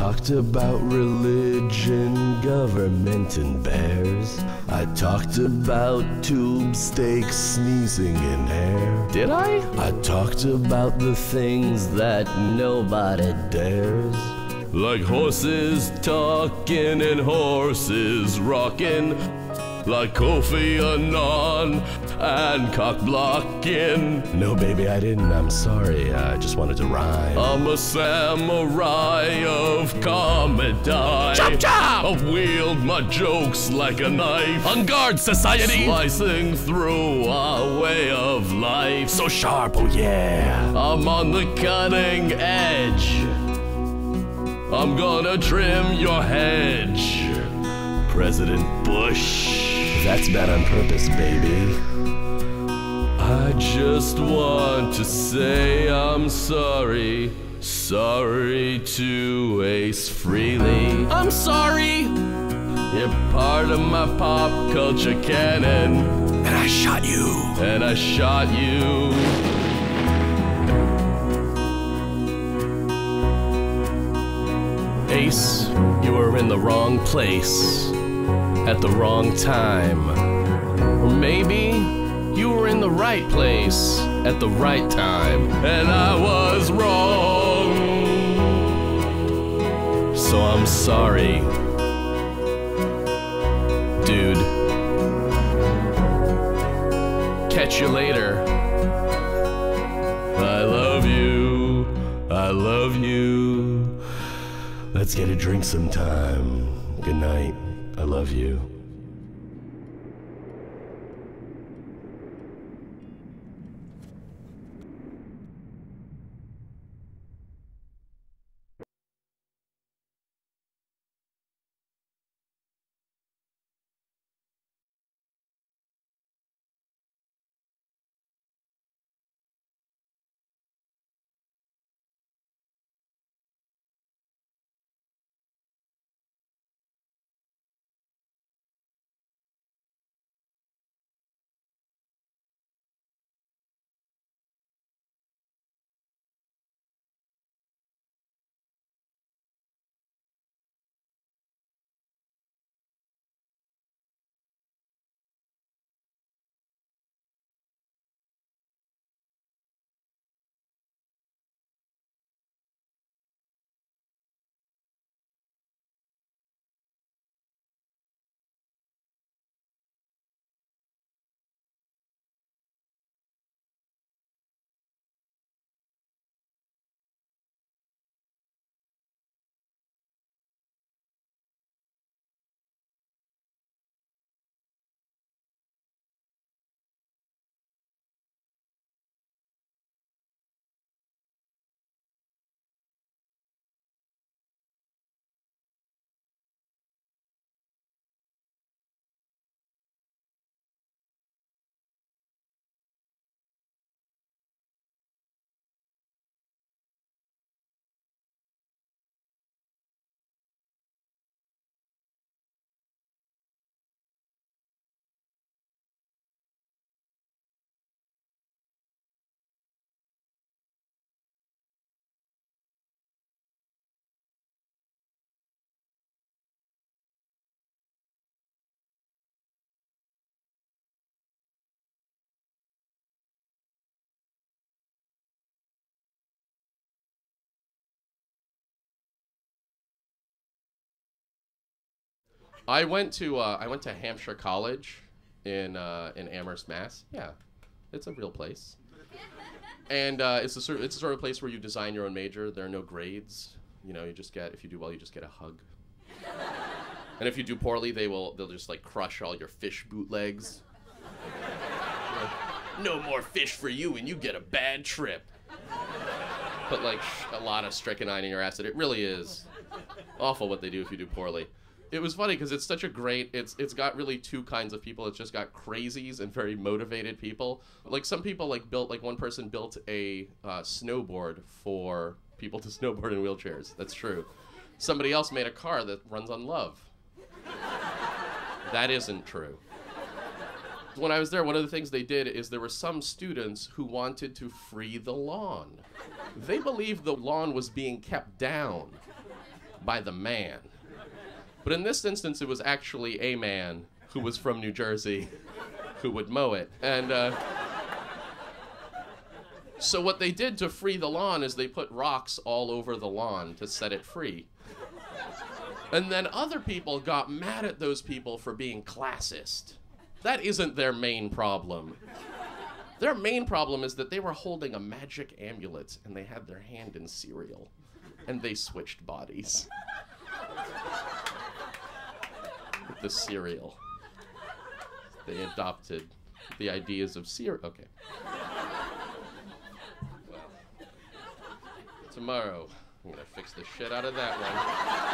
talked about religion, government, and bears. I talked about tube steaks sneezing in air. Did I? I talked about the things that nobody dares. Like horses talking and horses rocking. Like Kofi Annan and cock blocking. No, baby, I didn't. I'm sorry. I just wanted to rhyme. I'm a samurai of comedy. Chop chop! I wield my jokes like a knife. On guard, society! Slicing through our way of life. So sharp, oh yeah. I'm on the cutting edge. I'm gonna trim your hedge. President Bush. That's bad on purpose, baby. I just want to say I'm sorry. Sorry to Ace Frehley. I'm sorry! You're part of my pop culture canon. And I shot you. And I shot you. Ace, you were in the wrong place. At the wrong time. Or maybe you were in the right place at the right time. And I was wrong. So I'm sorry. Dude. Catch you later. I love you. I love you. Let's get a drink sometime. Good night. I love you. I went to Hampshire College in Amherst, Mass. Yeah, it's a real place. And it's a sort of place where you design your own major. There are no grades. You know, you just get, if you do well, you just get a hug. And if you do poorly, they'll just like crush all your fish bootlegs. No more fish for you, and you get a bad trip. Put like a lot of strychnine in your acid. It really is awful what they do if you do poorly. It was funny because it's such a great, it's got really two kinds of people. It's just got crazies and very motivated people. Like some people one person built a snowboard for people to snowboard in wheelchairs. That's true. Somebody else made a car that runs on love. That isn't true. When I was there, one of the things they did is there were some students who wanted to free the lawn. They believed the lawn was being kept down by the man. But in this instance, it was actually a man who was from New Jersey who would mow it. And so what they did to free the lawn is they put rocks all over the lawn to set it free. And then other people got mad at those people for being classist. That isn't their main problem. Their main problem is that they were holding a magic amulet and they had their hand in cereal. And they switched bodies. With the cereal. They adopted the ideas of cereal. Okay. Well, tomorrow, I'm gonna fix the shit out of that one.